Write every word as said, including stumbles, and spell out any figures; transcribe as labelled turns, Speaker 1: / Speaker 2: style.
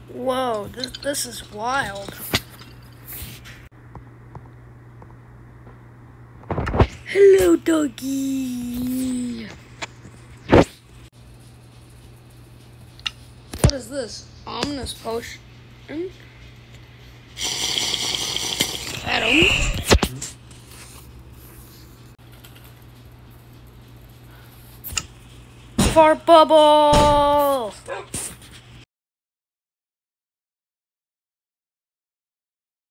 Speaker 1: Whoa, this, this is wild. Hello, doggy. What is this? Ominous potion? Adam? Fart bubble!